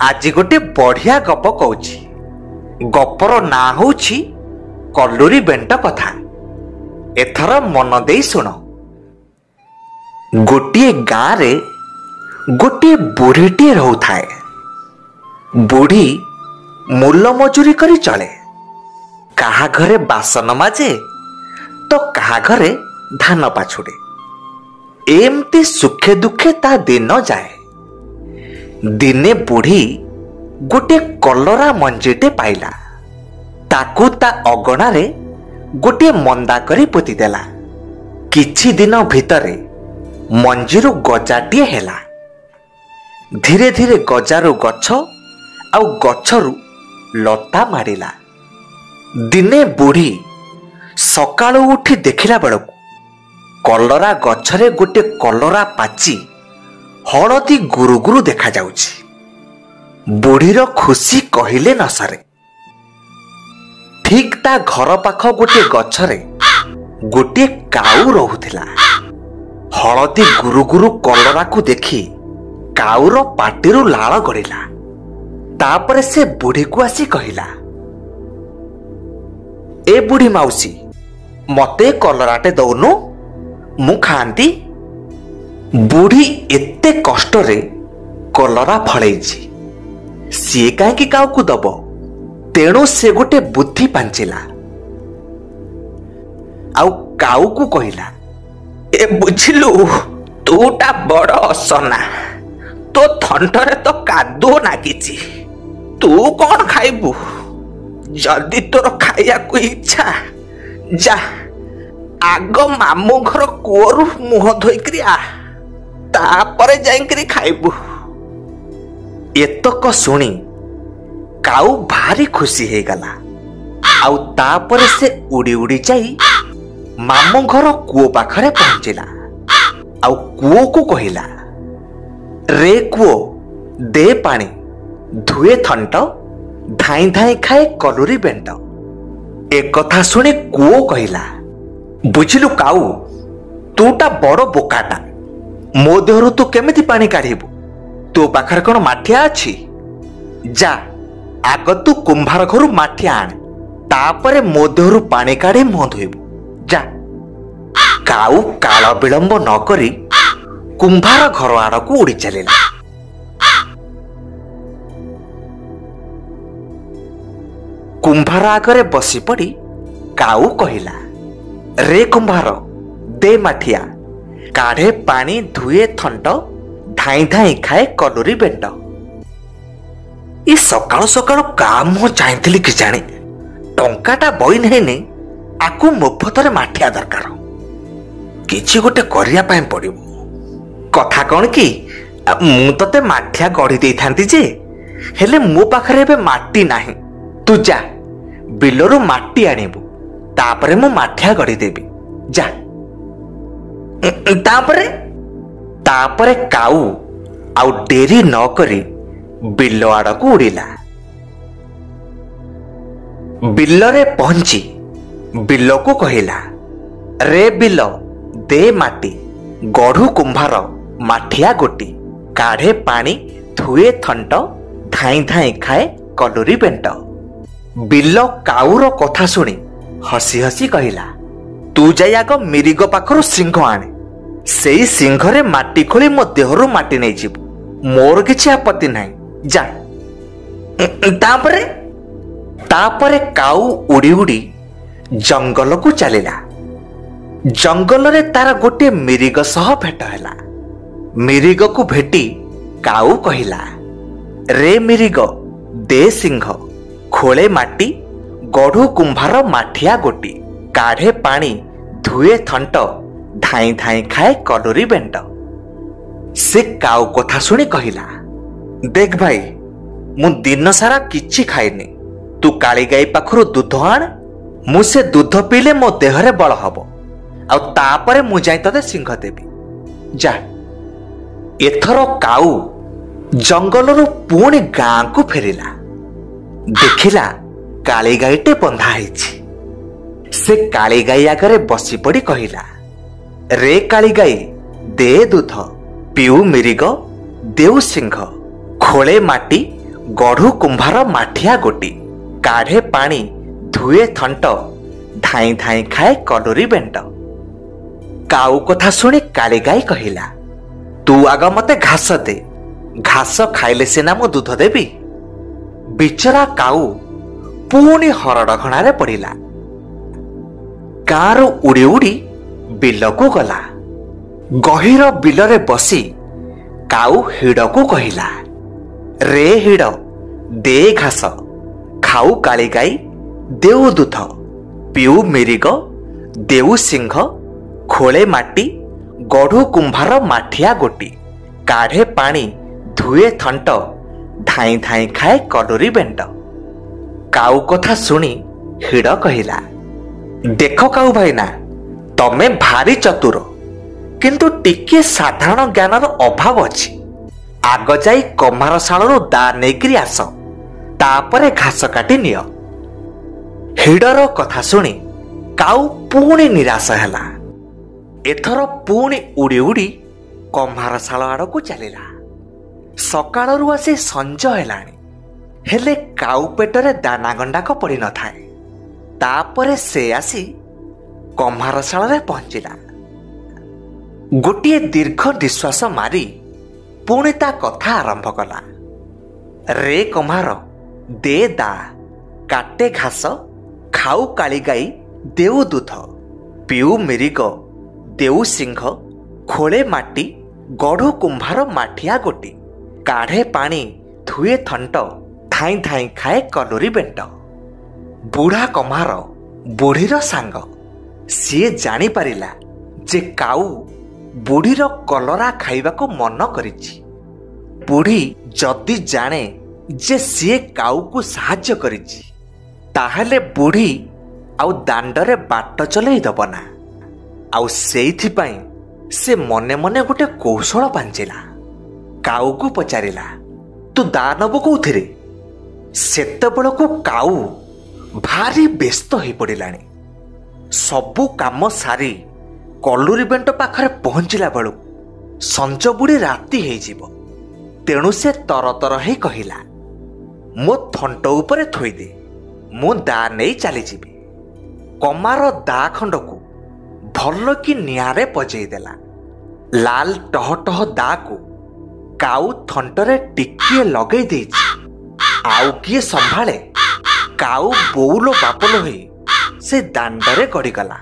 आज गोटे बढ़िया गप कौची। गपर ना होची कलुरी बेंट कथा। एथर मन दे सुन। गोटे गाँ रे गोटे बुढ़ीटे रहउथाए। बुढ़ी मूल मजूरी करी चले। काहा घरे बासन माजे तो काहा घरे धान पाछुड़े। एमती सुखे दुखे ता दिन जाए। दिने बुढ़ी गोटे कलरा मंजीटे पाइला। ताकू ता अगणारे गोटे मंदा करी पोती देला। किछि दिन भितरे मंजीरु गजाटिए हेला। धीरे धीरे गजारु गछ आउ गछरु लता मारिला। दिने बुढ़ी सकाळु उठी देखिला बेलकु कलरा गछरे गोटे कलरा पाची हलदी गुरु गुरु देखा जाउछि। बुढ़ीर खुशी कहिले न सरे। ठीक ता घर पाख गोटे गछरे गोटे काऊ रहुथिला। हलदी गुरु गुरु कलरा को देखी काऊर पाटिरु लाळ गड़िला। तापरे से बुढ़ी को आसी कहिला, ए बुढ़ी माउसी मते कलराटे दौनु मु खांती। बुढ़ी एते कष्ट रे कलरा फळैछि, सिए काहेकि काऊ को दब। तेणु से गोटे बुद्धि पांचिला। आउ काऊ को कहिला, ए बुझिलु तूटा बड़ असना। तो थंटरे तो कादुओ नागिछि। तू कौन खाइबू? जदि तोर खाइया को इच्छा जा आग मामू घर कुओरु मुह धोइकरी आ, तापरे जाइकरी खाइबू। एतक सुनी काऊ भारी खुशी हे गला। आउ तापरे से उड़ी उड़ी जाई मामू घर कुओ पाखरे पहुंचिला। आउ कुओ को कहिला, रे कुओ दे पानी, धुए थंट, धाई धाई खाए कलुरी बेंट। एक कथा सुनी कुओ कहिला, बुझिलु काऊ तूटा बड़ बोकाटा। मो देहरु तू केमिति पानी काढिबु? तो पाखरे कोन माठिया अछि? जा आग तू कुंभार घरु माठिया आण, तापरे मो देहरु पानी काढी मुह धोइबु। जा। काऊ काल विलंब न करी कुंभार घर आड़कू उड़ी चलिला। कुंभार आगरे बसी पड़ी काऊ कहिला, रे कुंभार दे माठिया, काढ़े पानी, धुए थंट, धाई धाई खाए कलुरी बेंट। ई सकाळु सकाळु का मुह चाहिथिली कि जाने टंकाटा बई नहीं आकु मुफतरे माठिया दरकार। किछि गोटे करिया पाए पड़िबो। कथा कौन कि मु तते माठिया गढ़ी देई थांती जे, हेले मो पाखरे एबे माटी नाही। तू जा बिलरू माटी आनिबू, तापरे मु माठिया गढ़ी देबी। जा। तापरे काऊ आउ डेरी न करी बिल आड़कू उड़िला। बिलरे पहुंची बिल को कहिला, रे बिल दे माटी, गढ़ू कुंभार माठिया गोटी, काढ़े पानी, धुए थंट, धाई धाई खाए कलुरी बेंट। बिल काऊर कथा सुनी हसी हसी कहिला, तू जाई आग मिरिग पाखरु सिंह आणे। सेई सिंहरे माटी खोली मो देहरु माटी नै जिबु। मोर किछि आपत्ति नाही। जा। तापरे काऊ उड़ी उड़ी जंगल को चलिला। जंगल रे तार गोटे मिरिग सह भेट हैला। मिरिग को भेटी काऊ कहिला, रे मिरिग दे सिंह, खोले माटी, गढ़ू कुंभार माठिया गोटी, काढ़े पानी, धुए थंट, धाई धाई खाए कलुरी बेंट। से काऊ कथा सुनी कहिला, देख भाई मु दिन सारा किछि खाइनी। तू काली गाई पाखरु दूध आण, मु से दूध पीले मो देहरे बल हबो। आउ तापरे मु जाई तते सिंह देबी। जा। एथर काऊ जंगलरू पुणी गाँ को फेरिला। देखिला काली गाईटे बंधा हैछि। से काली गाई आगरे बसी पड़ी कहिला, रे काली गाई दे दूध, पिऊ मिरिग, देउ सिंह, खोले माटी, ଗଢୁ କୁମ୍ଭାର ମାଠିଆ ଗୋଟି, କାଢ଼େ ପାଣି ଧୁଏ ଥଣ୍ଟ, ଧାଇଁ ଧାଇଁ ଖାଏ କଲୁରୀ ବେଣ୍ଟ। କାଉ କଥା ଶୁଣି କାଳିଗାଈ କହିଲା, ତୁ ଆଗ ମତେ ଘାସ ଦେ, ଘାସ ଖାଇଲେ ସିନା ମୁଁ ଦୁଧ ଦେବି। ବିଚରା କାଉ ପୁଣି ହରଡ଼ଘଣାରେ ପଡ଼ିଲା। ଗାଁରୁ ଉଡ଼ି ଉଡ଼ି ବିଲକୁ ଗଲା। ଗହୀର ବିଲରେ ବସି କାଉ ହିଡ଼କୁ କହିଲା, ରେ ହିଡ଼ ଦେ ଘାସ, ଖାଉ କାଳିଗାଈ ଦେଉ ଦୁଧ, ପିଉ ମିରିଗ ଦେଉ ସିଂହ, ଖୋଳେ ମାଟି ଗଢୁ କୁମ୍ଭାର ମାଠିଆ ଗୋଟି, କାଢ଼େ ପାଣି ଧୁଏ ଥଣ୍ଟ, ଧାଇଁ ଧାଇଁ ଖାଏ କଲୁରୀ ବେଣ୍ଟ। କାଉ କଥା ଶୁଣି ହିଡ଼ କହିଲା, ଦେଖ କାଉ ଭାଇନା, ତମେ ଭାରି ଚତୁର, କିନ୍ତୁ ଟିକିଏ ସାଧାରଣ ଜ୍ଞାନର ଅଭାବ ଅଛି। ଆଗ ଯାଇ କମ୍ଭାର ଶାଳରୁ ଦା ନେଇକିରି ଆସ, ତାପରେ ଘାସ କାଟି ନିଅ। ହିଡ଼ର କଥା ଶୁଣି କାଉ ପୁଣି ନିରାଶ ହେଲା। ଏଥର ପୁଣି ଉଡ଼ି ଉଡ଼ି କମ୍ଭାର ଶାଳ ଆଡ଼କୁ ଚାଲିଲା। ସକାଳରୁ ଆସି ସଞ୍ଜ ହେଲାଣି, ହେଲେ କାଉ ପେଟରେ ଦାନା ଗଣ୍ଡାକ ପଡ଼ିନଥାଏ। ତାପରେ ସେ ଆସି କମ୍ଭାର ଶାଳରେ ପହଞ୍ଚିଲା। ଗୋଟିଏ ଦୀର୍ଘ ନିଶ୍ୱାସ ମାରି ପୁଣି ତା କଥା ଆରମ୍ଭ କଲା, ରେ କମ୍ଭାର ଦେ ଦା, କାଟେ ଘାସ, ଖାଉ କାଳିଗାଈ ଦେଉ ଦୁଧ, ପିଉ ମିରିଗ ଦେଉ ସିଂହ, ଖୋଳେ ମାଟି ଗଢୁ କୁମ୍ଭାର ମାଠିଆ ଗୋଟି, କାଢ଼େ ପାଣି ଧୁଏ ଥଣ୍ଟ, ଧାଇଁ ଧାଇଁ ଖାଏ କଲୁରୀ ବେଣ୍ଟ। ବୁଢ଼ା କମ୍ଭାର ବୁଢ଼ୀର ସାଙ୍ଗ। ସିଏ ଜାଣିପାରିଲା ଯେ କାଉ ବୁଢ଼ୀର କଲରା ଖାଇବାକୁ ମନ କରିଛି। ବୁଢ଼ୀ ଯଦି ଜାଣେ ଯେ ସିଏ କାଉକୁ ସାହାଯ୍ୟ କରିଛି, ତାହେଲେ ବୁଢ଼ୀ ଆଉ ଦାଣ୍ଡରେ ବାଟ ଚଲେଇ ଦେବ ନା। ଆଉ ସେଇଥିପାଇଁ ସେ ମନେ ମନେ ଗୋଟେ କୌଶଳ ପାଞ୍ଚିଲା। କାଉକୁ ପଚାରିଲା, ତୁ ଦା ନବୁ କୋଉଥିରେ? ସେତେବେଳକୁ କାଉ ଭାରି ବ୍ୟସ୍ତ ହୋଇପଡ଼ିଲାଣି। ସବୁ କାମ ସାରି କଲୁରୀ ବେଣ୍ଟ ପାଖରେ ପହଞ୍ଚିଲା ବେଳକୁ ସଞ୍ଜ ବୁଡ଼ି ରାତି ହେଇଯିବ। ତେଣୁ ସେ ତରତର ହେଇ କହିଲା, ମୋ ଥଣ୍ଟ ଉପରେ ଥୋଇଦେ, ମୁଁ ଦା ନେଇ ଚାଲିଯିବି। କମାର ଦା ଖଣ୍ଡକୁ ଭଲ କି ନିଆଁରେ ପଜେଇ ଦେଲା। ଲାଲ ଟହ ଟହ ଦାକୁ କାଉ ଥଣ୍ଟରେ ଟିକିଏ ଲଗେଇ ଦେଇଛି। ଆଉ କିଏ ସମ୍ଭାଳେ? କାଉ ବୋଉଲୋ ବାପଲୋ ହେଇ ସେ ଦାଣ୍ଡରେ ଗଡ଼ିଗଲା।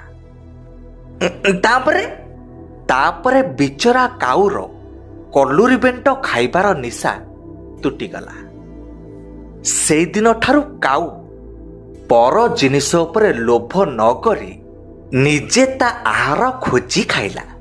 ତାପରେ ବିଚରା କାଉର କଲୁରୀ ବେଣ୍ଟ ଖାଇବାର ନିଶା ତୁଟିଗଲା। ସେଇଦିନ ଠାରୁ କାଉ ପର ଜିନିଷ ଉପରେ ଲୋଭ ନ କରି ନିଜେ ତା ଆହାର ଖୋଜି ଖାଇଲା।